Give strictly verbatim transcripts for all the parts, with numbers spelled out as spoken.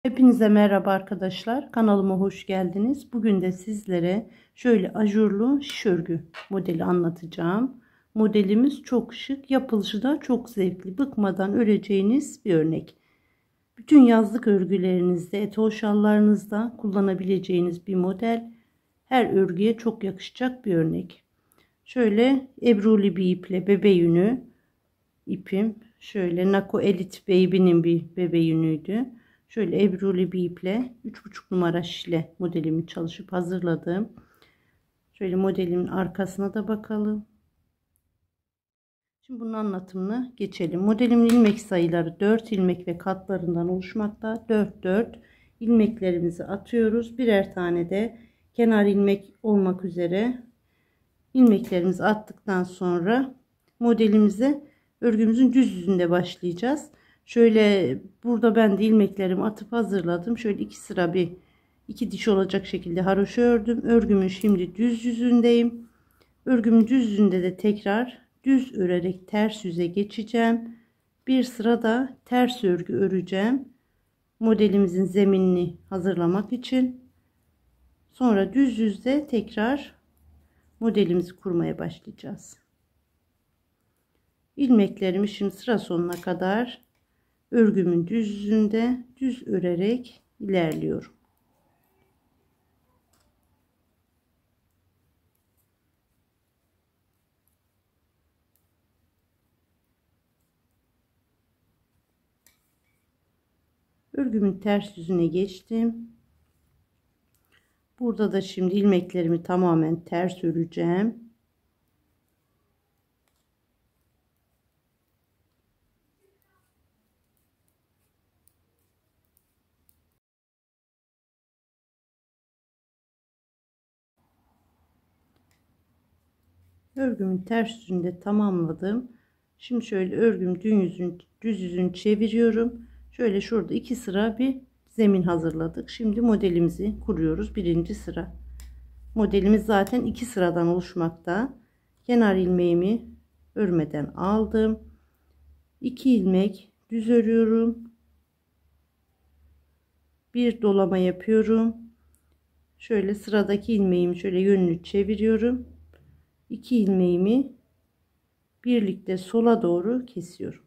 Hepinize merhaba arkadaşlar. Kanalıma hoş geldiniz. Bugün de sizlere şöyle ajurlu şiş örgü modeli anlatacağım. Modelimiz çok şık, yapılışı da çok zevkli. Bıkmadan öreceğiniz bir örnek. Bütün yazlık örgülerinizde, etol şallarınızda kullanabileceğiniz bir model. Her örgüye çok yakışacak bir örnek. Şöyle ebruli bir iple bebe yünü ipim. Şöyle Nako Elite Baby'nin bir bebe yünüydü. Şöyle ebruli bir iple üç buçuk numara şile modelimi çalışıp hazırladım. Şöyle modelimin arkasına da bakalım. Şimdi bunun anlatımına geçelim. Modelimin ilmek sayıları dört ilmek ve katlarından oluşmakta. dört dört ilmeklerimizi atıyoruz. Birer tane de kenar ilmek olmak üzere ilmeklerimizi attıktan sonra modelimize örgümüzün düz yüzünde başlayacağız. Şöyle burada ben de ilmeklerimi atıp hazırladım. Şöyle iki sıra bir iki diş olacak şekilde haroşa ördüm. Örgümün şimdi düz yüzündeyim. Örgümün düz yüzünde de tekrar düz örerek ters yüze geçeceğim. Bir sıra da ters örgü öreceğim. Modelimizin zeminini hazırlamak için. Sonra düz yüzde tekrar modelimizi kurmaya başlayacağız. İlmeklerimi şimdi sıra sonuna kadar örgümün düz yüzünde düz örerek ilerliyorum. Örgümün ters yüzüne geçtim. Burada da şimdi ilmeklerimi tamamen ters öreceğim. Örgümün ters yüzünde tamamladım. Şimdi şöyle örgüm düz yüzünü, düz yüzünü çeviriyorum. Şöyle şurada iki sıra bir zemin hazırladık. Şimdi modelimizi kuruyoruz. Birinci sıra. Modelimiz zaten iki sıradan oluşmakta. Kenar ilmeğimi örmeden aldım. iki ilmek düz örüyorum. Bir dolama yapıyorum. Şöyle sıradaki ilmeğimi şöyle yönünü çeviriyorum. iki ilmeğimi birlikte sola doğru kesiyorum.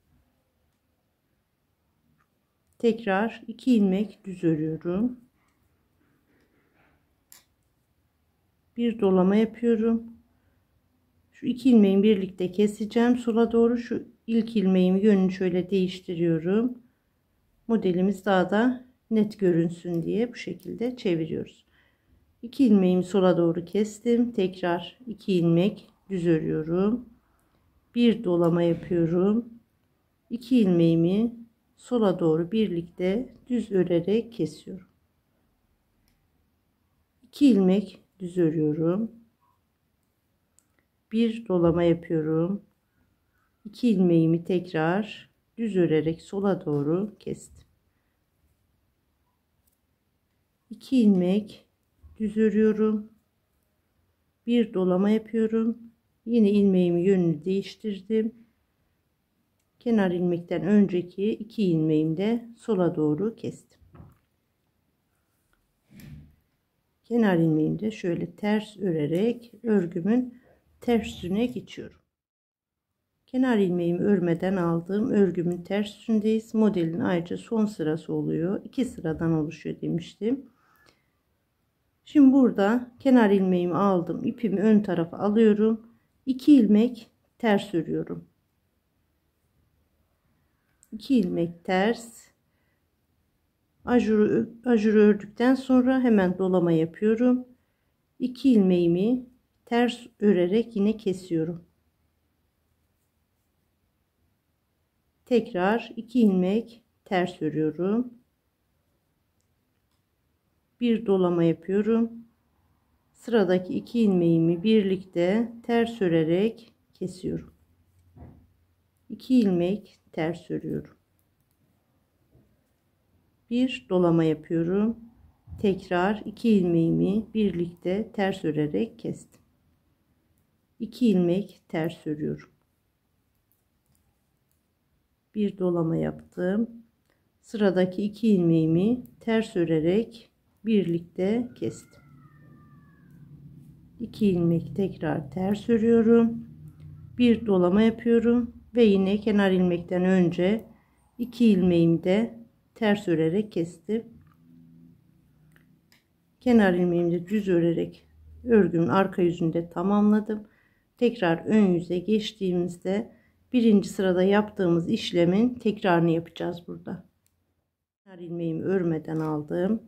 Tekrar iki ilmek düz örüyorum. Bir dolama yapıyorum. Şu iki ilmeğimi birlikte keseceğim sola doğru. Şu ilk ilmeğimi yönünü şöyle değiştiriyorum. Modelimiz daha da net görünsün diye bu şekilde çeviriyoruz. iki ilmeğimi sola doğru kestim. Tekrar iki ilmek düz örüyorum. Bir dolama yapıyorum. iki ilmeğimi sola doğru birlikte düz örerek kesiyorum. iki ilmek düz örüyorum. Bir dolama yapıyorum. iki ilmeğimi tekrar düz örerek sola doğru kestim. iki ilmek düz örüyorum. Bir dolama yapıyorum. Yine ilmeğimi yönünü değiştirdim. Kenar ilmekten önceki iki ilmeğimi de sola doğru kestim. Kenar ilmeğimi de şöyle ters örerek örgümün ters yüzüne geçiyorum. Kenar ilmeğimi örmeden aldığım örgümün ters yüzündeyiz. Modelin ayrıca son sırası oluyor. iki sıradan oluşuyor demiştim. Şimdi burada kenar ilmeğimi aldım. İpimi ön tarafa alıyorum. iki ilmek ters örüyorum. iki ilmek ters. Ajuru, ajuru ördükten sonra hemen dolama yapıyorum. iki ilmeğimi ters örerek yine kesiyorum. Tekrar iki ilmek ters örüyorum. Bir dolama yapıyorum. Sıradaki iki ilmeğimi birlikte ters örerek kesiyorum. iki ilmek ters örüyorum. Bir dolama yapıyorum. Tekrar iki ilmeğimi birlikte ters örerek kestim. iki ilmek ters örüyorum. Bir dolama yaptım. sıradaki iki ilmeğimi ters örerek birlikte kestim. iki ilmek tekrar ters örüyorum. Bir dolama yapıyorum ve yine kenar ilmekten önce iki ilmeğimi de ters örerek kestim. Kenar ilmeğimi de düz örerek örgümün arka yüzünde tamamladım. Tekrar ön yüze geçtiğimizde birinci sırada yaptığımız işlemin tekrarını yapacağız burada. Kenar ilmeğimi örmeden aldım.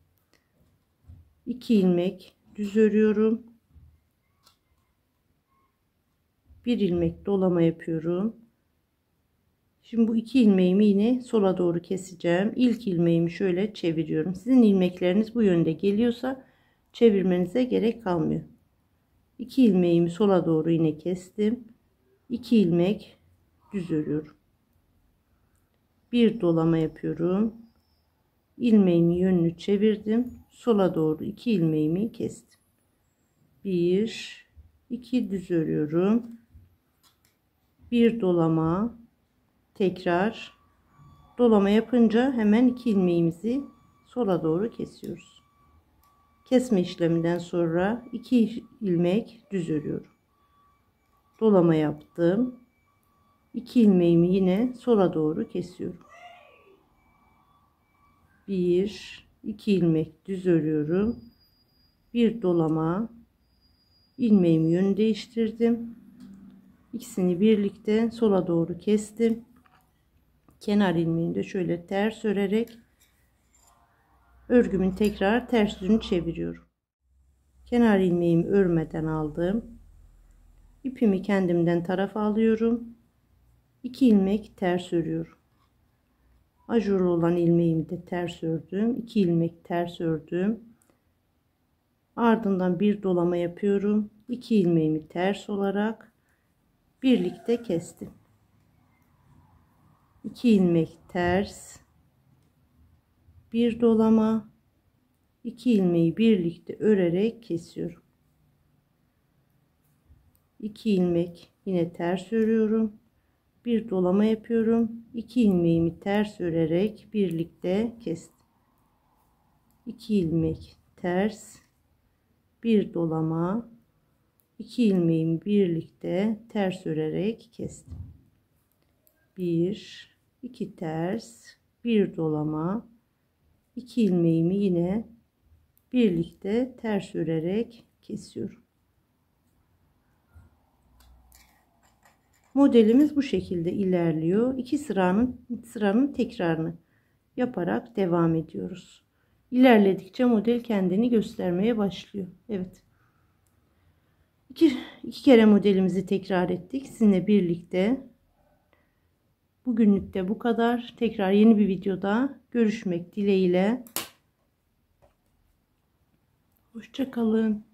iki ilmek düz örüyorum. Bir ilmek dolama yapıyorum. Şimdi bu iki ilmeğimi yine sola doğru keseceğim. İlk ilmeğimi şöyle çeviriyorum. Sizin ilmekleriniz bu yönde geliyorsa çevirmenize gerek kalmıyor. iki ilmeğimi sola doğru yine kestim. iki ilmek düz örüyorum. Bir dolama yapıyorum. İlmeğimin yönünü çevirdim. Sola doğru iki ilmeğimi kestim. bir iki düz örüyorum. Bir dolama, tekrar dolama yapınca hemen iki ilmeğimizi sola doğru kesiyoruz. Kesme işleminden sonra iki ilmek düz örüyorum. Dolama yaptım. iki ilmeğimi yine sola doğru kesiyorum. bir iki ilmek düz örüyorum. Bir dolama, ilmeğimi yön değiştirdim. İkisini birlikte sola doğru kestim. Kenar ilmeğini de şöyle ters örerek örgümün tekrar ters yüzünü çeviriyorum. Kenar ilmeğimi örmeden aldım. İpimi kendimden tarafa alıyorum. iki ilmek ters örüyorum. Ajurlu olan ilmeğimi de ters ördüm. iki ilmek ters ördüm. Ardından bir dolama yapıyorum. iki ilmeğimi ters olarak birlikte kestim. iki ilmek ters, bir dolama, iki ilmeği birlikte örerek kesiyorum. iki ilmek yine ters örüyorum. Bir dolama yapıyorum. iki ilmeğimi ters örerek birlikte kestim. iki ilmek ters, bir dolama, iki ilmeğimi birlikte ters örerek kestim. bir iki ters, bir dolama, iki ilmeğimi yine birlikte ters örerek kesiyorum. Modelimiz bu şekilde ilerliyor. İki sıranın sıranın tekrarını yaparak devam ediyoruz. İlerledikçe model kendini göstermeye başlıyor. Evet. İki, iki kere modelimizi tekrar ettik. Sizinle birlikte. Bugünlük de bu kadar. Tekrar yeni bir videoda görüşmek dileğiyle. Hoşça kalın.